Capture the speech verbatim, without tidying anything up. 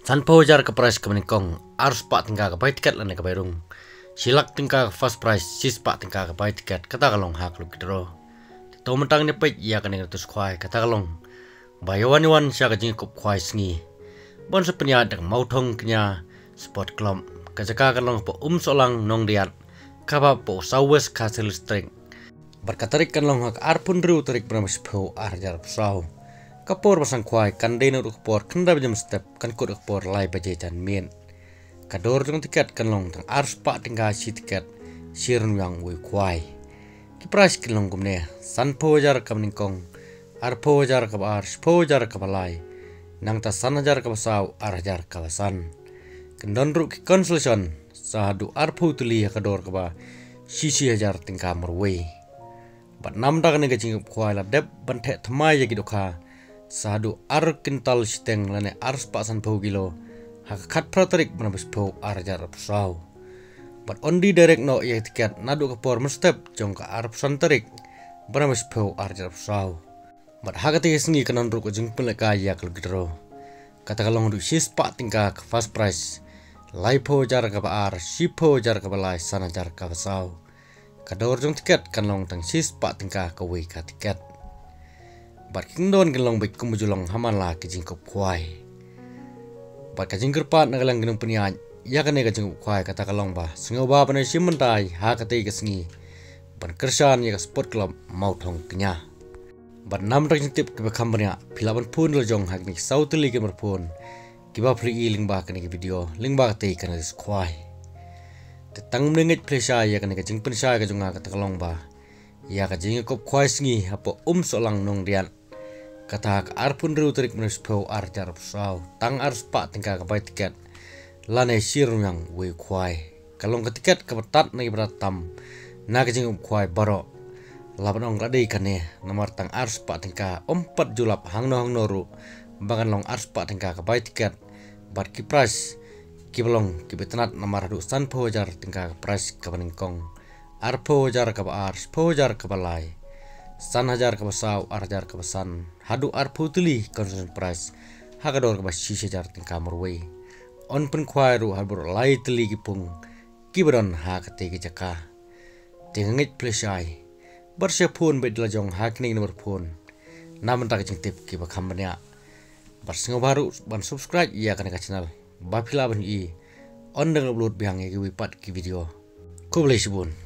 Tanpa jar ke price kemenikong arus pak tinggal ke buy tiket lane ke bayrung silak tinggal ke first price sis pak tinggal ke buy tiket kata kalong hak lu kidro tau mentang ni pek ya kan ngatus kwai kata kalong bayawan wan sya ka jingkup kwai sngi bon sepenya deng mau thong kenya sport klom kajaka kalong po um solang nong diat kaba po sawes kasel string berkatarik kalong hak arpun ru tarik bramis po arjar sau kapor pasang kwai kan dena ru kapor kenda jam step kan kod kapor lai baje jan mien kador jong tiket kan long tang ars pak tingga si tiket sirun yang wi kwai ki price kan long gumne san po jar kam ningkong ar po jar ka ars po jar ka balai nang ta san jar ka basau ar jar ka basan kendon ru ki consultation sahadu ar po tuli kador ka ba sisi hajar tingka merwe bat nam dak ne gajing kwai la dep ban the thmai ya gidoka sadu ar kintal steng lane ars pasan pau gilo hak khat pratarik banabis pau arjar sau but ondi direct no ya tiket nadu ke por step jong ka ar santarik banabis pau arjar sau but hagati sengi kanan ru ko jing pelaka ya kal gidro kata kalong du sis pa tingka ke fast price lai po jar ka ar si po jar ka balai sana jar ka sau kador jong tiket kanlong tang sis pa tingka ka wi ka tiket bat kingdon gelong baik kumujulong hamala ke jingkup kwai bat ka jingkur pat na galang ginung penian ya kan ka jingkup kwai kata kalong ba sengo ba panai simentai ha ka te ka sengi ban kersan ya ka sport club mau thong kenya bat nam tak jingtip ke kambanya pilaban pun lo jong hak ni south league mer pun kiba free ling ba kan ke video ling ba te kan is kwai te tang mengit plesha ya kan ka jing pensha ka jonga kata kalong ba ya ka jingkup kwai sengi apo um solang nong dian kata arpun ru tarik menus pau arjar sau tang ars pak tingka ka bai tiket lane sirung yang we kwai kalong ka tiket ka batat na ibratam na ka jing kwai baro laban ong radai kane nomor tang ars pak tingka empat julap hang no hang noru bangan long ars pak tingka ka bai tiket bar ki price ki belong ki betanat nomor du san pau jar tingka ka price ka baningkong arpo jar ka ba ars pau jar ka balai san hajar ke basau arjar ke basan hadu ar putuli concern price hagador ke basi hajar tingka merwe on pen khwairu harbur lai teli kipung kibron ha kate ke jaka tingit plesai bersya phone bedla jong hakning nomor phone namun tak jing tip ki bakhamnya barsengo baru ban subscribe ya kan ka channel bapila ban i on deng upload biang ki wipat ki video ko boleh sibun